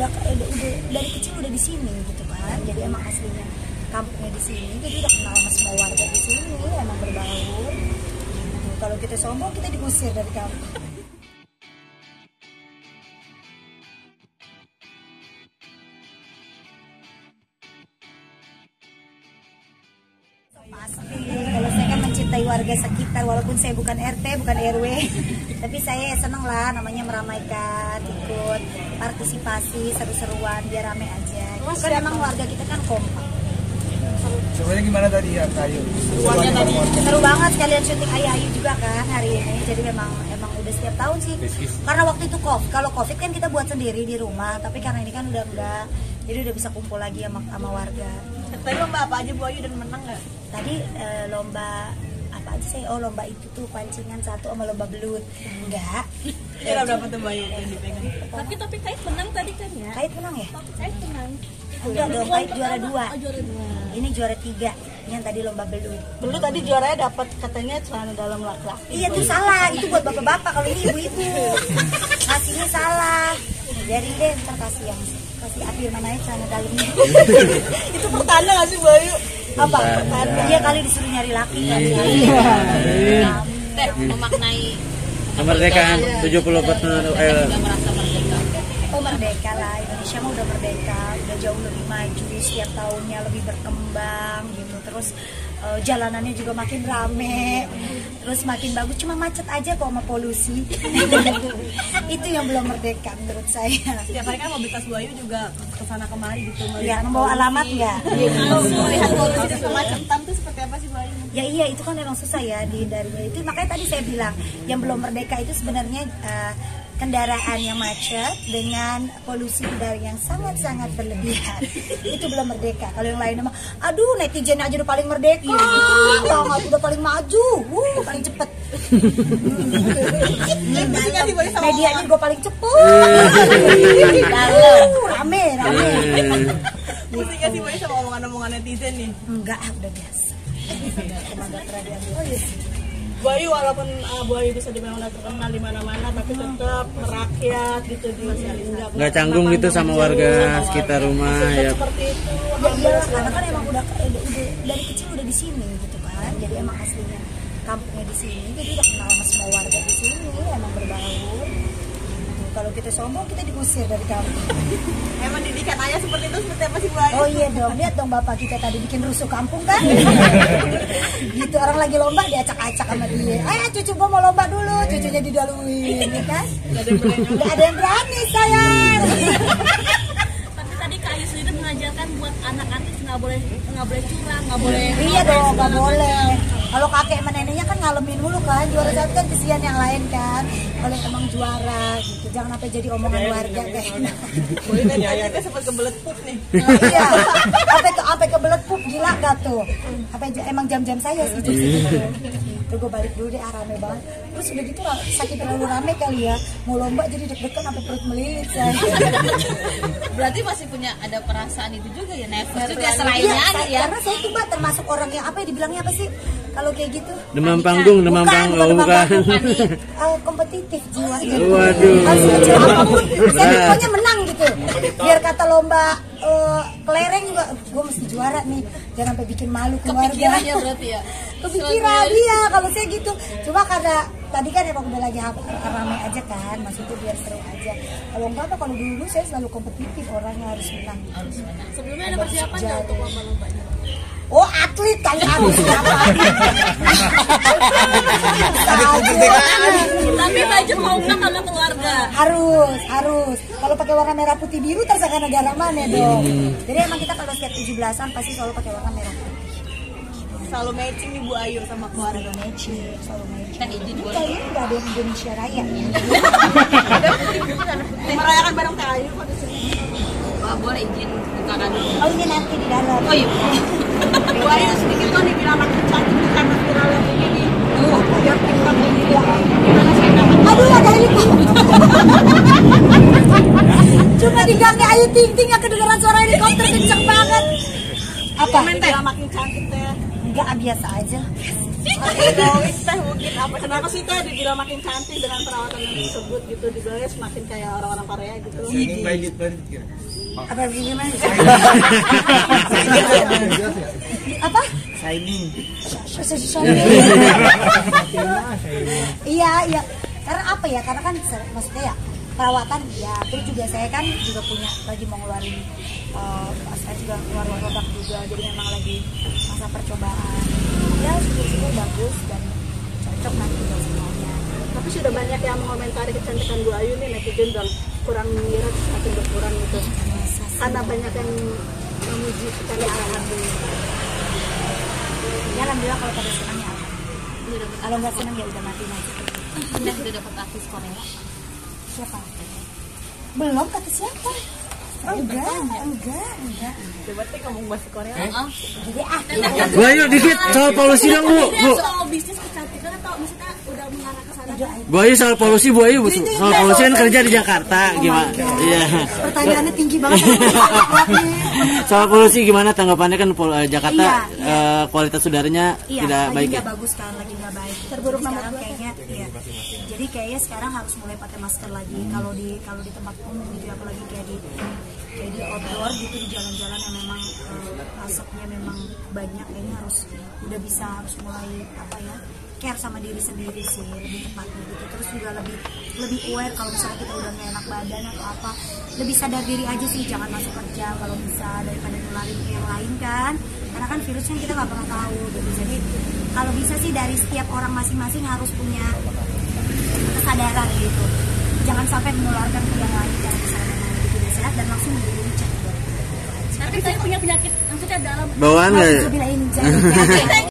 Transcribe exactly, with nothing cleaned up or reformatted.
udah, udah, udah dari kecil udah di sini gitu kan, jadi emang aslinya kampungnya di sini, jadi udah kenal sama semua warga di sini, emang berbaur. Gitu. Kalau kita sombong kita diusir dari kampung. Pasti, kalau saya kan mencintai warga sekitar, walaupun saya bukan R T, bukan R W, tapi saya seneng lah, namanya meramaikan, ikut partisipasi, seru-seruan, biar rame aja. Itu kan emang warga kita kan kompak. Sebenarnya gimana tadi ya Kayu? Seruannya tadi seru banget, sekalian syuting Ayu-Ayu juga kan hari ini, jadi memang emang udah setiap tahun sih. Karena waktu itu COVID, kalau COVID kan kita buat sendiri di rumah, tapi karena ini kan udah enggak, jadi udah bisa kumpul lagi sama, sama warga. Tadi lomba apa aja Bu Ayu dan menang nggak? Tadi eh, lomba apa aja sih? Oh lomba itu tuh pancingan satu sama lomba belut. Enggak. Kira berapa tuh Bu Ayu yang dipegang? Tapi tapi Kait menang tadi kan ya? Kait menang ya? Kait menang. Enggak dong, Kait juara dua. Oh, juara dua. Ini juara tiga. Ini yang tadi lomba belut. Belut tadi juaranya dapat katanya celana dalam laki-laki. Iya tuh salah, itu buat bapak-bapak, kalau ini ibu-ibu. Ngasihnya salah. Jadi deh ntar kasih yang kasih Afir namanya celana dalamnya. Itu pertanda nggak sih Bu Ayu? Apa? Dia kali disuruh nyari laki kali. Teh memaknai kemerdekaan tujuh puluh empat eh sudah merasa merdeka. Oh merdeka lah, Indonesia mah udah merdeka, udah jauh lebih maju, setiap tahunnya lebih berkembang gitu. Terus uh, jalanannya juga makin rame, terus makin bagus. Cuma macet aja kok sama polusi. Itu yang belum merdeka menurut saya. Setiap hari kan mobilitas Bu Ayu juga kesana kemari gitu. Ya, membawa alamat nggak? Melihat polusi dan kemacetan tuh seperti apa sih Bu Ayu? Ya iya, itu kan memang susah ya dihindarinya. Itu makanya tadi saya bilang yang belum merdeka itu sebenarnya uh, kendaraan yang macet dengan polusi udara yang sangat-sangat berlebihan. Itu belum merdeka. Kalau yang lain emang, aduh netizen aja udah paling merdeka, tau nggak, udah paling maju, uh, paling cepet. Medianya gue paling cepet. Dalam, rame, rame. Mesti kasih Bu Ayu sama omongan-omongan netizen nih. Enggak, udah biasa. Emang gak pernah diambil. Oh iya sih. Bu Ayu walaupun uh, Bu Ayu bisa dibilang udah terkenal di mana-mana, tapi tetap merakyat gitu di enggak nggak canggung gitu sama warga sekitar rumah ya. Seperti itu. Ya iyalah, karena kan emang udah, udah, udah dari kecil udah di sini gitu kan. Jadi emang aslinya kampungnya di sini, jadi udah kenal sama semua warga di sini, emang berbaur. Gitu. Kalau kita sombong kita diusir dari kampung. Emang didikan ayah seperti itu seperti apa sih Bu Ayu? Oh iya dong, lihat dong bapak kita tadi bikin rusuh kampung kan. Gitu, orang lagi lomba diacak-acak sama dia. Eh cucu gua mau lomba dulu, cucunya didaluin ya kan. Gak ada yang berani sayang. Tapi tadi Kak Ayu sendiri mengajarkan buat anak artis nggak boleh nggak boleh curang, nggak boleh. Iya dong, gak boleh. Kalau kakek sama neneknya kan ngalamin dulu kan, juara satu kan kesian yang lain kan. Kalau emang juara gitu, jangan sampai jadi omongan warga kayak enak. Boleh tadi aja kan sempat kebelet pup nih. Iya, sampai ke sampai kebelet pup, gila gak tuh? Apa emang jam-jam saya sih di situ. Tuh gue balik dulu deh, ah, rame banget. Terus udah gitu sakit terlalu rame kali ya, mau lomba jadi deg-degan sampai perut melilit saya. Berarti masih punya ada perasaan itu juga ya, nervous juga selain Iya, nyanyi ya. karena saya tuh mbak termasuk orang yang apa ya dibilangnya apa sih? Kalau kayak gitu Demam panggung, demam panggung, oh, bukan. Uh, kompetitif jiwanya. Waduh. Harus kecil apapun, saya pokoknya menang gitu. Biar kata lomba uh, kelereng juga, gue mesti juara nih. Jangan sampai bikin malu keluarga. Kepikirannya berarti ya. Kepikiran dia kalau saya gitu. Cuma karena tadi kan emang udah lagi ramai aja kan, maksudnya biar seru aja. Kalau enggak apa, kalau dulu saya selalu kompetitif, orangnya harus menang. Harus menang. Sebelumnya ada persiapan nggak untuk lomba-lombanya? Oh atlet kan harus apa? Tapi baju mau nggak sama keluarga? Harus, harus. Kalau pakai warna merah putih biru terserah negara mana dong. Jadi emang kita kalau setiap tujuh belasan pasti selalu pakai warna merah putih. Selalu matching nih Bu Ayu sama keluarga. Selalu matching, selalu matching. Kita izin boleh. Kayaknya nggak ada yang Indonesia Raya. Merayakan bareng Kak Ayu kok di sini. Wah, boleh izin bukakan dulu. Oh ini nanti di dalam. Oh iya. Bu Ayu sedikit tuh dibilang makin cantik karena viralnya begini. Tuh, biar kita bilang. Aduh ada itu. Cuma di gangnya Ayu Ting Ting yang kedengeran suara helikopter kenceng banget. Apa? Dibilang makin cantik deh. Enggak, biasa aja. egois teh mungkin apa? Kenapa sih teh dibilang makin cantik dengan perawatan yang tersebut gitu, dibilang semakin kayak orang-orang Korea gitu. Shining by Lit Barit kira. Apa gimana? Jelas ya? Apa? Shining. Iya, iya. Karena apa ya? Karena kan se- maksudnya ya perawatan ya. Terus juga saya kan juga punya lagi mau ngeluarin uh, saya juga keluar produk juga. Jadi memang lagi masa percobaan. Ya syukur-syukur bagus dan cocok nanti buat semuanya. Tapi sudah banyak yang mengomentari kecantikan Bu Ayu nih, netizen bilang kurang mirip, semakin berkurang gitu. Masa sih? Karena banyak yang memuji Ya kecantikan. alhamdulillah. Ya alhamdulillah kalau pada senang ya alhamdulillah. Kalau nggak senang ya udah mati mati. Udah udah dapat artis Korea. Siapa? Belum kata siapa? Enggak, enggak, enggak. Coba teh ngomong bahasa Korea. Jadi ah, Bu Ayu dikit soal polusi dong Bu. Bu. Soal bisnis kecantikan atau maksudnya udah mengarah ke sana? Bu Ayu soal polusi Bu Ayu. Bu. Soal polusi kan kerja di Jakarta gimana? Iya. pertanyaannya tinggi banget. Soal polusi gimana tanggapannya kan pol- eh, Jakarta Iya, eh, kualitas udaranya Iya, tidak lagi baik ya? nggak bagus kan, lagi nggak baik. Terburuk Jadi nomor sekarang dua, kayaknya, iya. Jadi kayaknya sekarang harus mulai pakai masker lagi. Kalau di kalau di tempat umum gitu, apalagi kayak di kayak di outdoor gitu, di jalan-jalan yang memang eh, asapnya memang banyak, kayaknya harus udah bisa harus mulai apa ya, care sama diri sendiri sih lebih tepatnya gitu. Terus juga lebih lebih aware kalau misalnya kita udah nggak enak badan atau apa, lebih sadar diri aja sih, jangan masuk kerja kalau bisa daripada nularin ke yang lain kan, karena kan virusnya kita nggak pernah tahu gitu. Jadi kalau bisa sih dari setiap orang masing-masing harus punya kesadaran gitu, jangan sampai menularkan ke yang lain kalau misalnya memang lebih tidak sehat dan langsung dicek. Tapi saya punya penyakit maksudnya dalam Bawaan nggak? Alhamdulillah ini jangan